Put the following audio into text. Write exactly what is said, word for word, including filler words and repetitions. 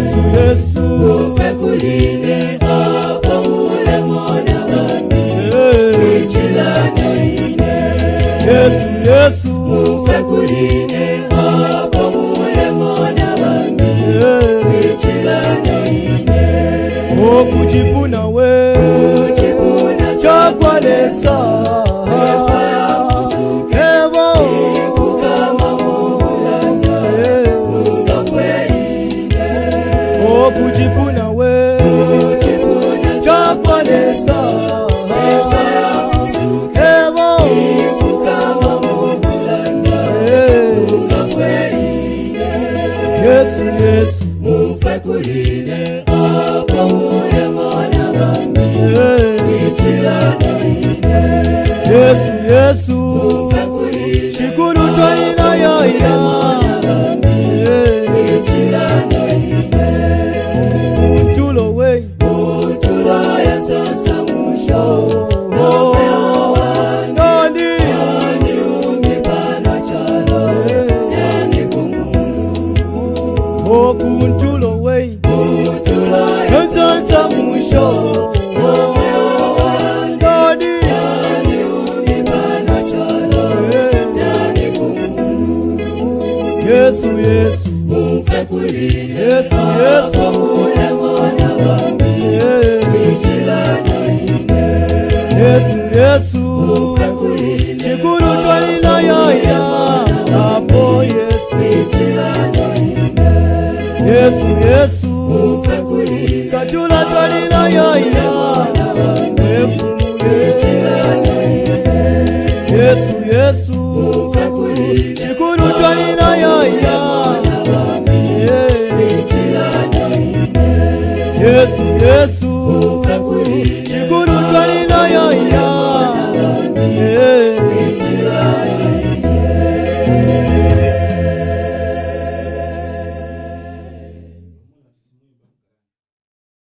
Yesu Yesu ufe kuline apa mule mona bambi ichilana ine Yesu Yesu ufe kuline apa mule mona bambi ichilana ine okujipuna we kujipuna chakwalesa kujipuna we kujipuna chakwalesa evo ifukama mubulanda ukafweine Yesu Yesu mufe kuline apa mule mona bambi ichilana ine Yesu Yesu mufe kuline shikuru twaina yaya Kuntulo way, kuntulo ya sasa mwisho. Nani, nani umibana chalo, nani kumunu. Yesu Yesu, Mufe kuline, Yesu Yesu.